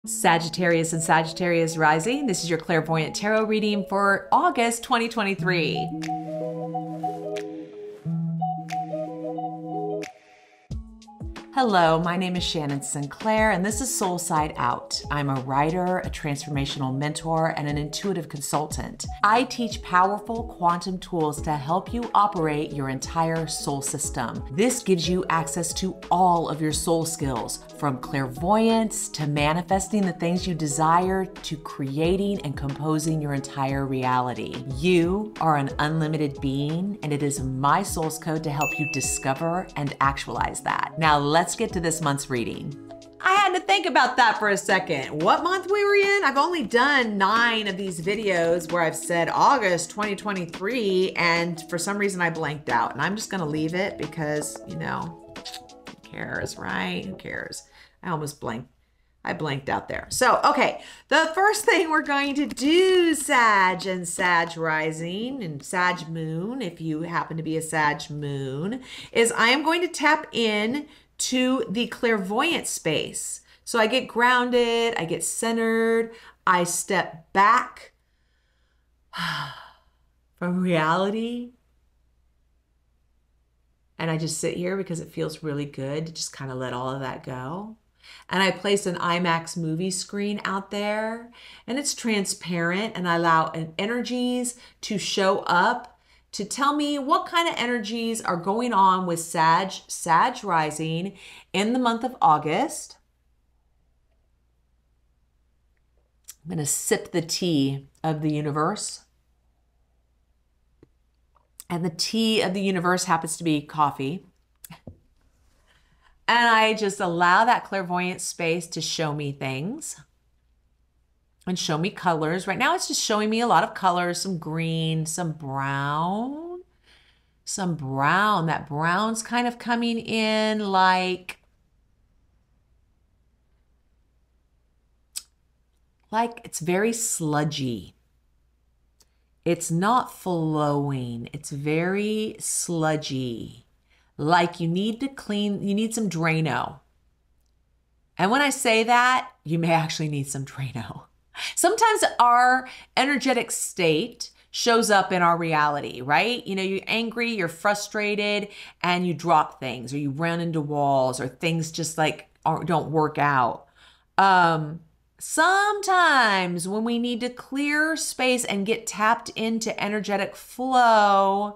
Sagittarius and Sagittarius rising. This is your clairvoyant tarot reading for August 2023. Hello, my name is Shannan Sinclair, and this is Soul Side Out. I'm a writer, a transformational mentor, and an intuitive consultant. I teach powerful quantum tools to help you operate your entire soul system. This gives you access to all of your soul skills, from clairvoyance to manifesting the things you desire to creating and composing your entire reality. You are an unlimited being, and it is my soul's code to help you discover and actualize that. Now let's get to this month's reading. I had to think about that for a second. What month we were in? I've only done 9 of these videos where I've said August 2023, and for some reason I blanked out. And I'm just gonna leave it because, you know, who cares, right? Who cares? I almost blanked. I blanked out there. So, okay, the first thing we're going to do, Sag and Sag rising and Sag moon, if you happen to be a Sag moon, is I am going to tap in to the clairvoyant space. So I get grounded, I get centered, I step back from reality. And I just sit here because it feels really good to just kind of let all of that go. And I place an IMAX movie screen out there, and it's transparent, and I allow energies to show up to tell me what kind of energies are going on with Sag rising in the month of August. I'm going to sip the tea of the universe. And the tea of the universe happens to be coffee. And I just allow that clairvoyant space to show me things and show me colors. Right now, it's just showing me a lot of colors, some green, some brown, some brown. That brown's kind of coming in like it's very sludgy. It's not flowing. It's very sludgy. Like you need to clean, you need some Drano. And when I say that, you may actually need some Drano. Sometimes our energetic state shows up in our reality, right? You know, you're angry, you're frustrated, and you drop things, or you run into walls, or things just like don't work out. Sometimes when we need to clear space and get tapped into energetic flow,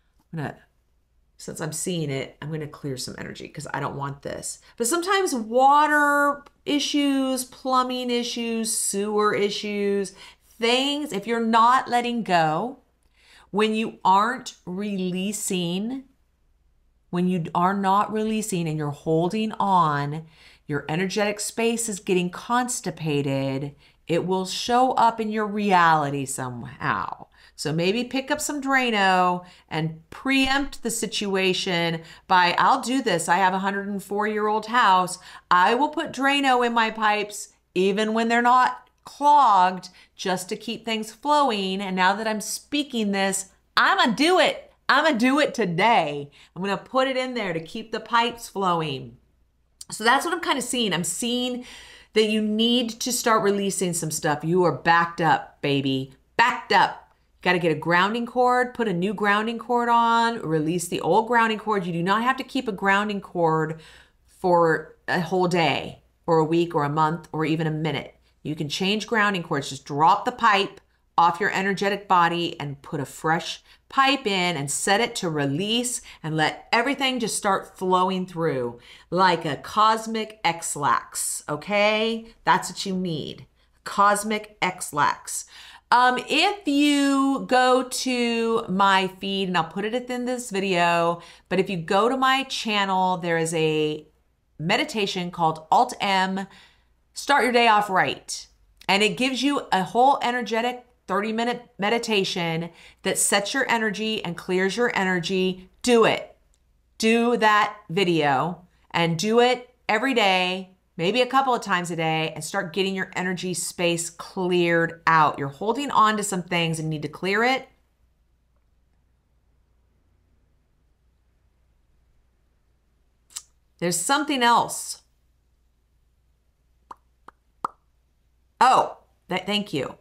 since I'm seeing it, I'm going to clear some energy because I don't want this. But sometimes water issues, plumbing issues, sewer issues, things, if you're not letting go, when you aren't releasing, when you are not releasing and you're holding on, your energetic space is getting constipated, it will show up in your reality somehow. So maybe pick up some Drano and preempt the situation by, I'll do this. I have a 104-year-old house. I will put Drano in my pipes even when they're not clogged just to keep things flowing. And now that I'm speaking this, I'm going to do it. I'm going to do it today. I'm going to put it in there to keep the pipes flowing. So that's what I'm kind of seeing. I'm seeing that you need to start releasing some stuff. You are backed up, baby. Backed up. Got to get a grounding cord, put a new grounding cord on, release the old grounding cord. You do not have to keep a grounding cord for a whole day or a week or a month or even a minute. You can change grounding cords. Just drop the pipe off your energetic body and put a fresh pipe in and set it to release and let everything just start flowing through like a cosmic X-lax, okay? That's what you need, cosmic X-lax. If you go to my feed, and I'll put it within this video, but if you go to my channel, there is a meditation called Alt-M, Start Your Day Off Right. And it gives you a whole energetic 30-minute meditation that sets your energy and clears your energy. Do it. Do that video and do it every day, maybe a couple of times a day, and start getting your energy space cleared out. You're holding on to some things and need to clear it. There's something else. Oh, thank you.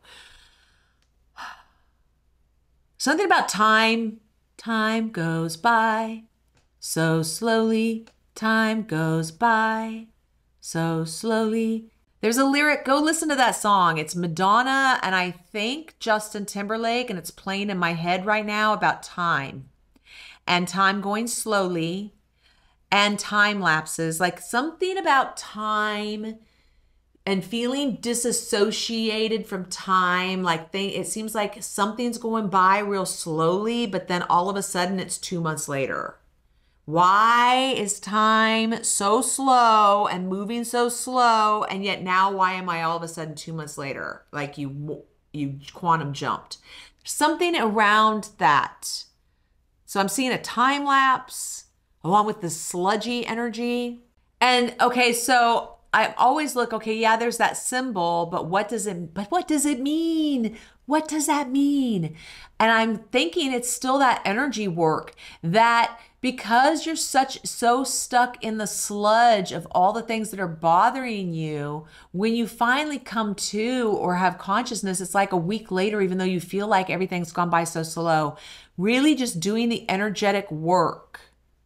Something about time. Time goes by so slowly. Time goes by so slowly. There's a lyric. Go listen to that song. It's Madonna and I think Justin Timberlake, and it's playing in my head right now about time and time going slowly and time lapses. Like something about time and feeling disassociated from time. Like it seems like something's going by real slowly, but then all of a sudden it's 2 months later. Why is time so slow and moving so slow? And yet now why am I all of a sudden 2 months later? Like you quantum jumped. Something around that. So I'm seeing a time lapse along with the sludgy energy. And okay, so I always look, okay, yeah, there's that symbol, but what does it mean? What does that mean? And I'm thinking it's still that energy work, that because you're so stuck in the sludge of all the things that are bothering you, when you finally come to or have consciousness, it's like a week later, even though you feel like everything's gone by so slow, really just doing the energetic work.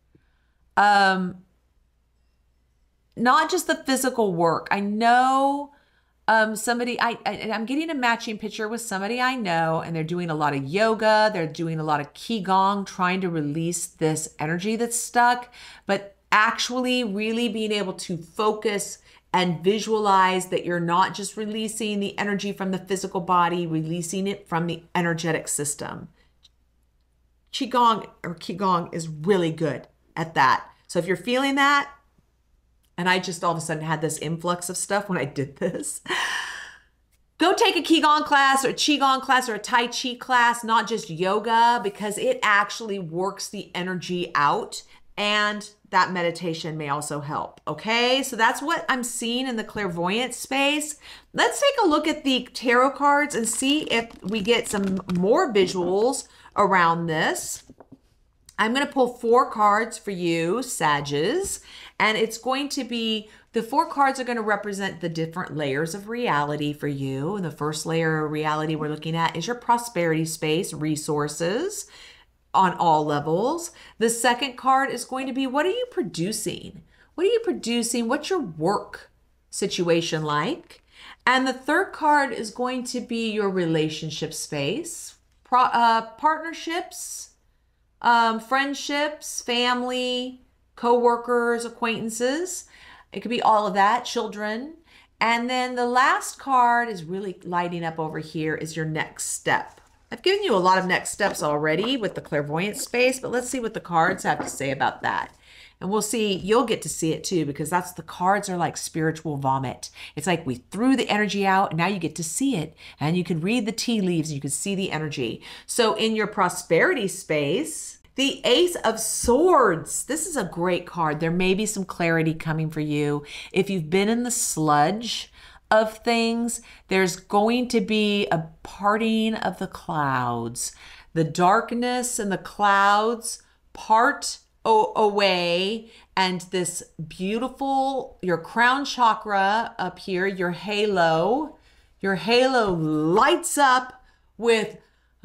Not just the physical work. I know somebody, I'm getting a matching picture with somebody I know, and they're doing a lot of yoga. They're doing a lot of qigong, trying to release this energy that's stuck, but actually really being able to focus and visualize that you're not just releasing the energy from the physical body, releasing it from the energetic system. Qigong is really good at that. So if you're feeling that, and I just all of a sudden had this influx of stuff when I did this, go take a Qigong class or a Qigong class or a Tai Chi class, not just yoga, because it actually works the energy out, and that meditation may also help. Okay, so that's what I'm seeing in the clairvoyant space. Let's take a look at the tarot cards and see if we get some more visuals around this. I'm going to pull 4 cards for you, Sages, and it's going to be, the 4 cards are going to represent the different layers of reality for you. And the first layer of reality we're looking at is your prosperity space, resources on all levels. The second card is going to be, what are you producing? What are you producing? What's your work situation like? And the third card is going to be your relationship space, partnerships, friendships, family, co-workers, acquaintances. It could be all of that, children. And then the last card is really lighting up over here is your next step. I've given you a lot of next steps already with the clairvoyant space, but let's see what the cards have to say about that. And we'll see, you'll get to see it too, because that's, the cards are like spiritual vomit. It's like we threw the energy out and now you get to see it, and you can read the tea leaves and you can see the energy. So in your prosperity space, the Ace of Swords, this is a great card. There may be some clarity coming for you. If you've been in the sludge of things, there's going to be a parting of the clouds. The darkness and the clouds part away, and this beautiful, your crown chakra up here, your halo lights up with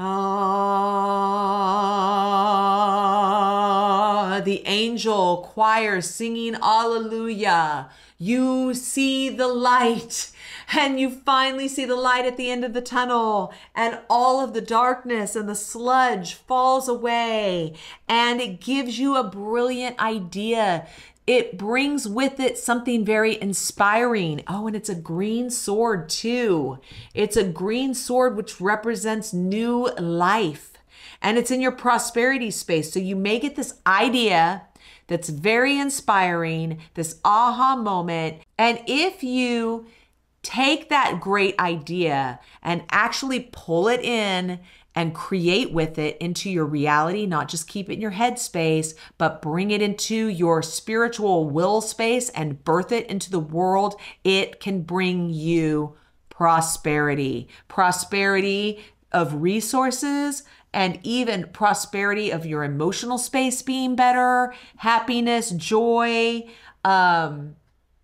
the angel choir singing Alleluia. You see the light, and you finally see the light at the end of the tunnel, and all of the darkness and the sludge falls away, and it gives you a brilliant idea. It brings with it something very inspiring. Oh, and it's a green sword too. It's a green sword which represents new life. And it's in your prosperity space. So you may get this idea that's very inspiring, this aha moment. And if you take that great idea and actually pull it in and create with it into your reality, not just keep it in your head space, but bring it into your spiritual will space and birth it into the world, it can bring you prosperity. Prosperity of resources, and even prosperity of your emotional space being better, happiness, joy,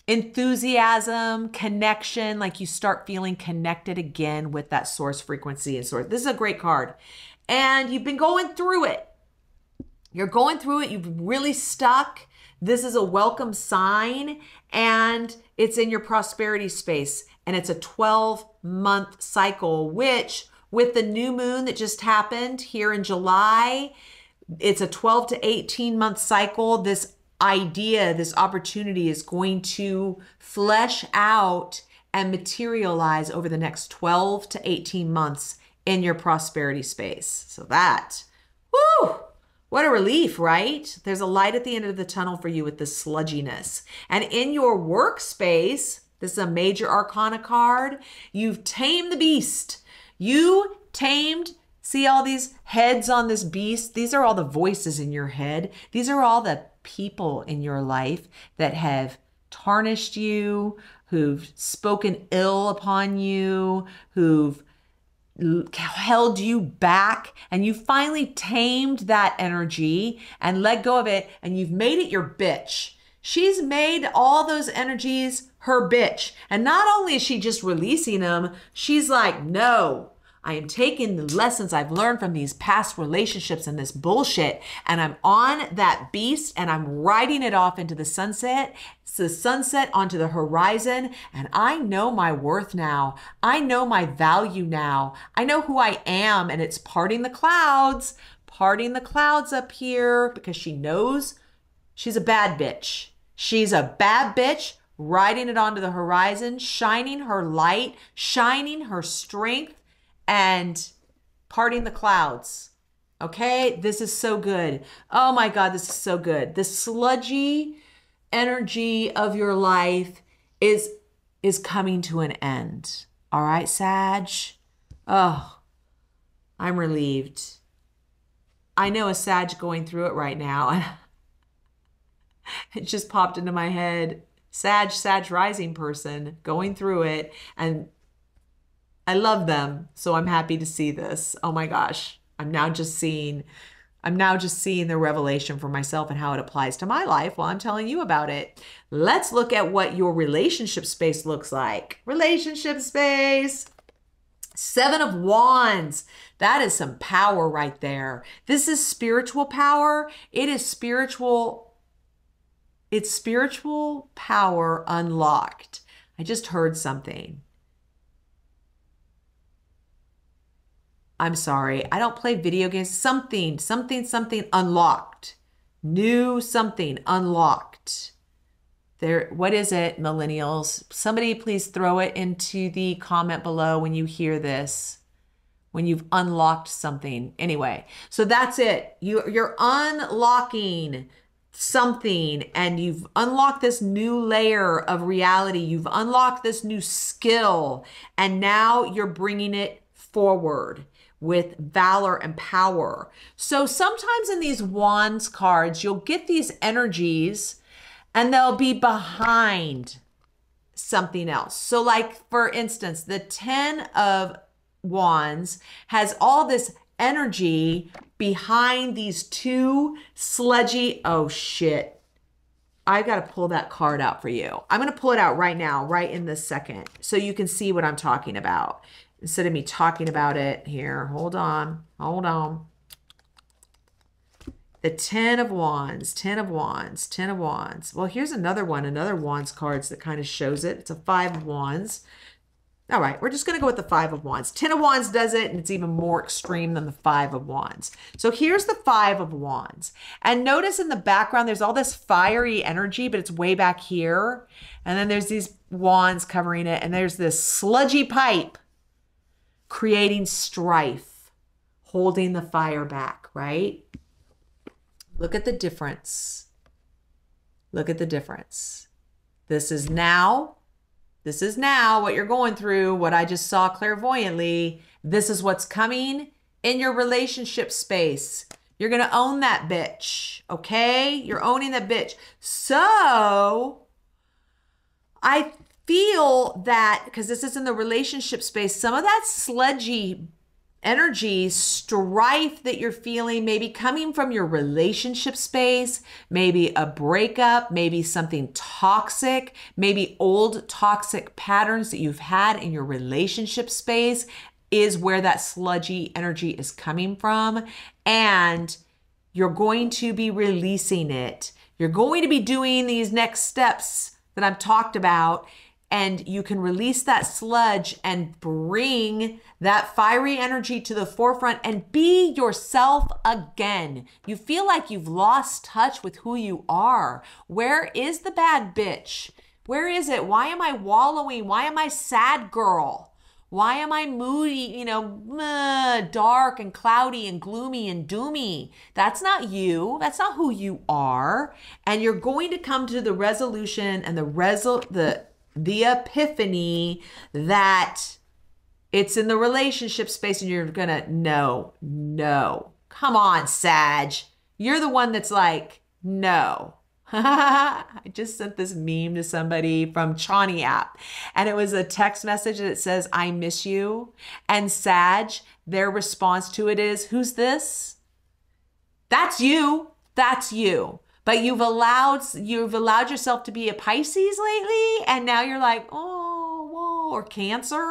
enthusiasm, connection, like you start feeling connected again with that source frequency and source. This is a great card. And you've been going through it. You're going through it. You've really stuck. This is a welcome sign, and it's in your prosperity space. And it's a 12-month cycle, which with the new moon that just happened here in July, it's a 12 to 18-month cycle. This idea, this opportunity is going to flesh out and materialize over the next 12 to 18 months in your prosperity space. So that, woo, what a relief, right? There's a light at the end of the tunnel for you with this sludginess. And in your workspace, this is a major arcana card, you've tamed the beast. You tamed, see all these heads on this beast? These are all the voices in your head. These are all the people in your life that have tarnished you, who've spoken ill upon you, who've held you back, and you finally tamed that energy and let go of it, and you've made it your bitch. She's made all those energies her bitch. And not only is she just releasing them, she's like, no, I am taking the lessons I've learned from these past relationships and this bullshit, and I'm on that beast and I'm riding it off into the sunset. It's the sunset onto the horizon, and I know my worth now. I know my value now. I know who I am, and it's parting the clouds up here, because she knows she's a bad bitch. She's a bad bitch riding it onto the horizon, shining her light, shining her strength, and parting the clouds. Okay, this is so good. Oh my God, this is so good. The sludgy energy of your life is coming to an end. All right, Sag? Oh, I'm relieved. I know a Sag going through it right now. It just popped into my head. Sag rising person going through it, and I love them, so I'm happy to see this. Oh my gosh, I'm now just seeing the revelation for myself and how it applies to my life while I'm telling you about it. Let's look at what your relationship space looks like. Relationship space. 7 of Wands. That is some power right there. This is spiritual power. It's spiritual power unlocked. I just heard something. I'm sorry, I don't play video games. Something unlocked. New something unlocked. There, what is it, millennials? Somebody please throw it into the comment below when you hear this, when you've unlocked something. Anyway, so that's it. You're unlocking something, and you've unlocked this new layer of reality. You've unlocked this new skill, and now you're bringing it forward with valor and power. So sometimes in these Wands cards, you'll get these energies and they'll be behind something else. So like, for instance, the 10 of Wands has all this energy behind these two sludgy, oh shit. I got to pull that card out for you. I'm going to pull it out right now, right in this second, so you can see what I'm talking about. Instead of me talking about it here, hold on. The 10 of Wands, 10 of Wands, 10 of Wands. Well, here's another one, another Wands cards that kind of shows it. It's a 5 of Wands. All right, we're just going to go with the 5 of Wands. 10 of Wands does it, and it's even more extreme than the 5 of Wands. So here's the 5 of Wands. And notice in the background, there's all this fiery energy, but it's way back here. And then there's these wands covering it, and there's this sludgy pipe creating strife, holding the fire back, right? Look at the difference. Look at the difference. This is now what you're going through, what I just saw clairvoyantly. This is what's coming in your relationship space. You're going to own that bitch, okay? You're owning that bitch. So I feel that, because this is in the relationship space, some of that sludgy energy, strife that you're feeling, maybe coming from your relationship space, maybe a breakup, maybe something toxic, maybe old toxic patterns that you've had in your relationship space is where that sludgy energy is coming from. And you're going to be releasing it. You're going to be doing these next steps that I've talked about, and you can release that sludge and bring that fiery energy to the forefront and be yourself again. You feel like you've lost touch with who you are. Where is the bad bitch? Where is it? Why am I wallowing? Why am I sad girl? Why am I moody, dark and cloudy and gloomy and doomy? That's not you. That's not who you are. And you're going to come to the resolution and the epiphany that it's in the relationship space, and you're gonna, no. Come on, Sag. You're the one that's like, no. I just sent this meme to somebody from Chani app, and it was a text message that says, I miss you. And Sag, their response to it is, who's this? That's you. That's you. But you've allowed yourself to be a Pisces lately, and now you're like, oh, whoa, or Cancer,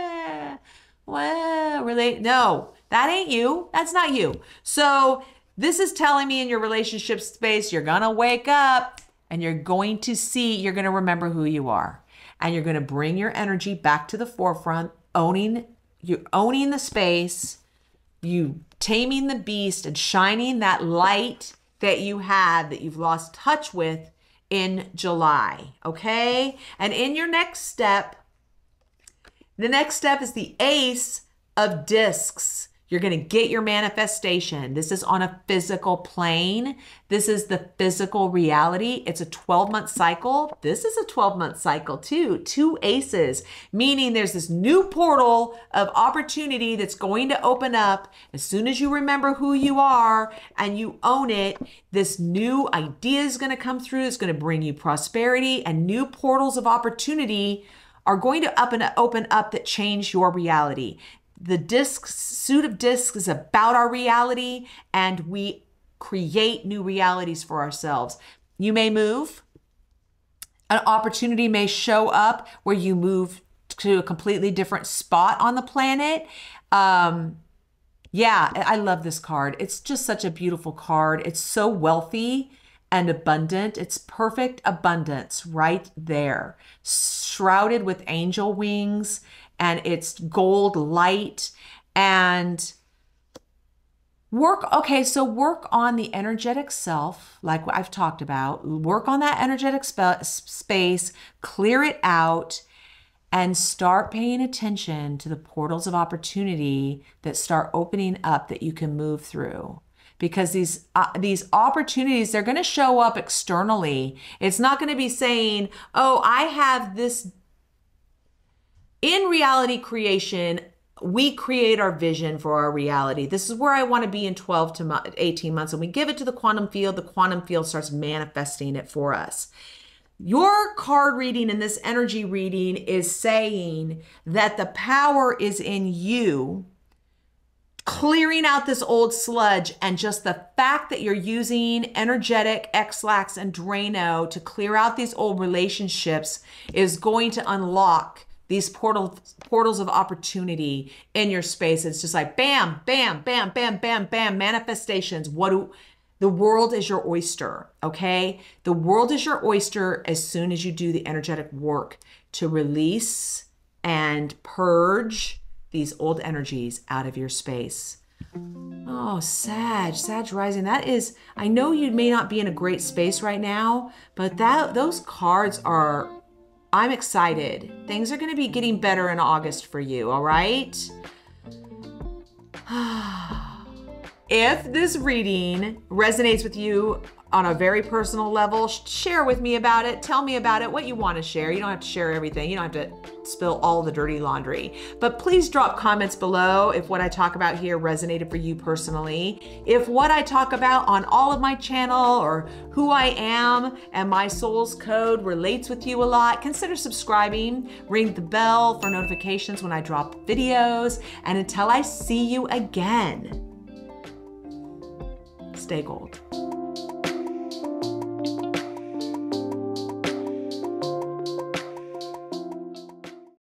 really? No, that ain't you. That's not you. So this is telling me in your relationship space, you're gonna wake up and you're going to remember who you are, and you're gonna bring your energy back to the forefront, owning the space, you taming the beast and shining that light that you had that you've lost touch with in July, okay? And in your next step, the next step is the Ace of Discs. You're going to get your manifestation. This is on a physical plane. This is the physical reality. It's a 12-month cycle. This is a 12-month cycle too. 2 aces, meaning there's this new portal of opportunity that's going to open up as soon as you remember who you are and you own it. This new idea is going to come through. It's going to bring you prosperity, and new portals of opportunity are going to open up that change your reality. The suit of discs is about our reality, and we create new realities for ourselves. You may move. An opportunity may show up where you move to a completely different spot on the planet. Yeah, I love this card. It's just such a beautiful card. It's so wealthy and abundant. It's perfect abundance right there, shrouded with angel wings, and it's gold light. And work on the energetic self, like I've talked about. Work on that energetic space, clear it out, and start paying attention to the portals of opportunity that start opening up that you can move through. Because these opportunities, they're going to show up externally. It's not going to be saying, oh, I have this. In reality creation, we create our vision for our reality. This is where I want to be in 12 to 18 months. And we give it to the quantum field. The quantum field starts manifesting it for us. Your card reading and this energy reading is saying that the power is in you clearing out this old sludge, and just the fact that you're using energetic X-Lax and Drano to clear out these old relationships is going to unlock these portals of opportunity in your space. It's just like bam, bam, bam, bam, bam, bam, manifestations. The world is your oyster, okay? The world is your oyster as soon as you do the energetic work to release and purge these old energies out of your space. Oh, Sag rising. That is, I know you may not be in a great space right now, but those cards are, I'm excited. Things are going to be getting better in August for you, all right? If this reading resonates with you, on a very personal level, share with me about it. Tell me about it, what you want to share. You don't have to share everything. You don't have to spill all the dirty laundry. But please drop comments below if what I talk about here resonated for you personally. If what I talk about on all of my channel or who I am and my soul's code relates with you a lot, consider subscribing, ring the bell for notifications when I drop videos. And until I see you again, stay gold.